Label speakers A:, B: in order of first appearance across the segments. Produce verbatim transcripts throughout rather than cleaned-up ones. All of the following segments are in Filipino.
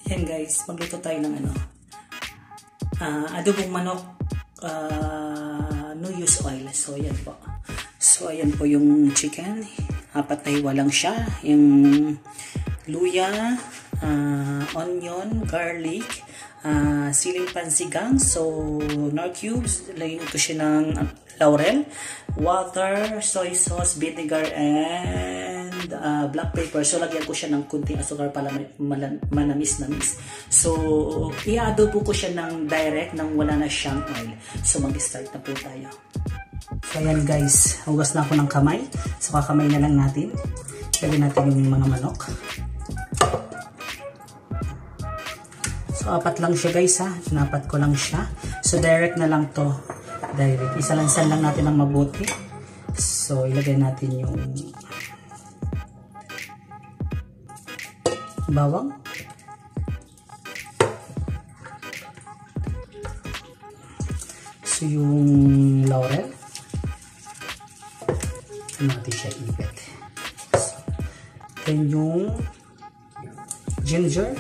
A: Yan guys, magluto tayo ng ano, uh, adobong manok, uh, no use oil. So yan po. So ayan po yung chicken. Apat na hiwa lang siya. Yung luya, uh, onion, garlic, uh, siling pansigang. So nor cubes. Lagyan ko siya ng laurel, water, soy sauce, vinegar, and uh, black pepper. So lagyan ko siya ng kunting asukar para manamis-namis. So i-adobo ko siya ng direct nang wala na siyang oil. So mag-start na po tayo. So ayan guys, hugas na ako ng kamay. So kakamay na lang natin. Lagyan natin yung mga manok. So apat lang siya guys ha. Napat ko lang siya. So direct na lang to. Direct. Isalansan lang natin ng mabuti. So ilagay natin yung bawang. So yung laurel. Natin siya ibet. So, then yung ginger.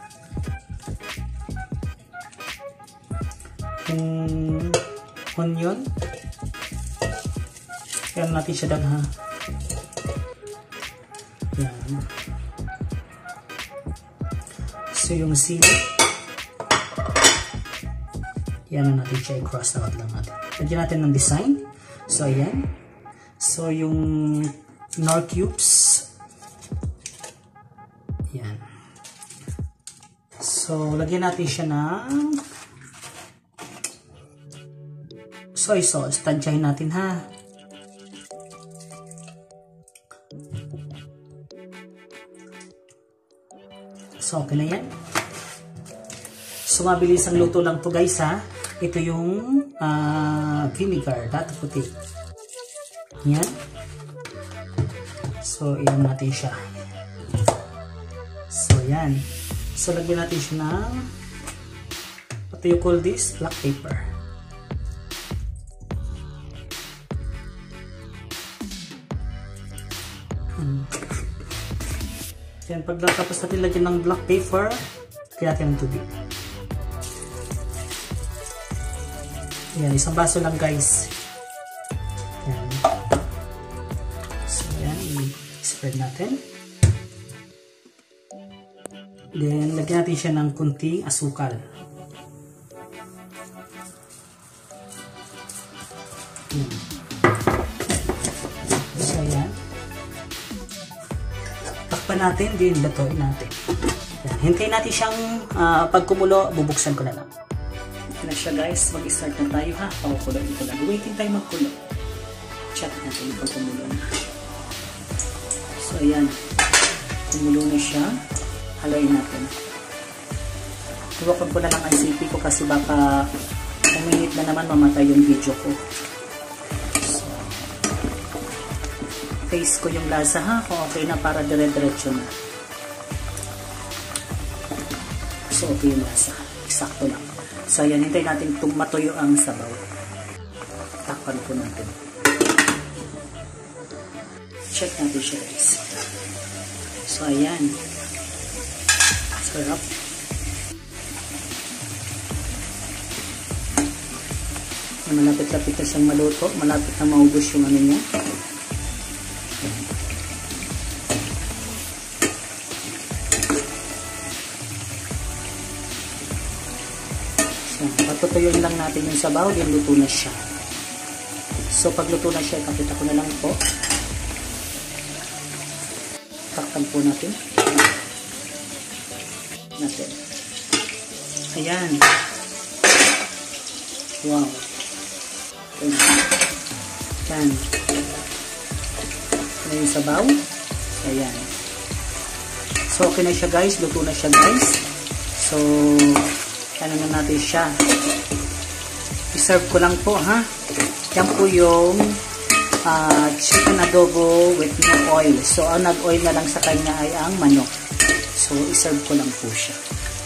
A: Yung onion. Kaya natin siya dagha. Yan. So yung sili. Yan na natin siya i-cross out lang natin. Lagyan natin ng design. So ayan. So yung nor cubes. Yan. So lagyan natin siya ng soy sauce. Tansyahin natin ha. So okay na yan. So mabilis ang luto lang to guys ha. Ito yung uh, vinegar. Dati puti. Yan. So iyan natin siya. So yan. So lagyan natin siya ng what do you call this? Black pepper. Hmm. Yan. Pag tapos natin lagyan ng black pepper, kaya natin ng tubig. Yan. Isang baso lang guys. Yan. So yan. I-spread natin. Then lagyan natin siya ng kunting asukal. Yan. So yan. Takpan natin, din lutuin natin. Yan. Hintayin natin siyang uh, pag kumulo, bubuksan ko na lang. Yan na siya guys, mag-start na tayo ha. Pakukuloyin ko lang. Waiting tayo magkulo. Check natin pag kumulo na. So ayan. Kumulo na siya. Haloyin natin. Iwakan ko na lang ang C P ko kasi baka uminit na naman mamatay yung video ko. So, taste ko yung lasa ha. Kung okay na para dire-diretso na. So okay yung lasa. Eksakto lang. So ayan, hintayin natin matuyo ang sabaw. Takpan po natin. Check natin siya guys. So ayan. Sarap. Malapit-lapit na siyang maluto. Malapit na maubos yung ano niya. So, patutuyuin lang natin yung sabaw. Yung luto na siya. So, pag luto na siya, kapita ko na lang po. Takpan po natin. Natin. Ayan. Wow. Ayan. Ayan yung sabaw. Ayan. So, okay na siya guys. Luto na siya guys. So, ano na natin siya. I-serve ko lang po ha. Yan po yung uh, chicken adobo with no oil. So, ang nag-oil na lang sa kanya ay ang manok. So, i-serve ko lang po siya.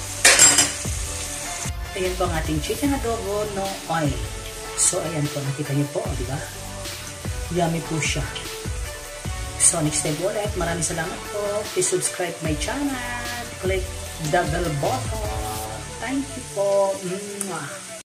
A: Ayan po ang ating chicken adobo, no oil. So, ayan po. Nakita niyo po, di ba? Yummy po siya. So, next time po ulit. Maraming salamat po. Please subscribe my channel. Click double bottle. Thank you po. Mwah.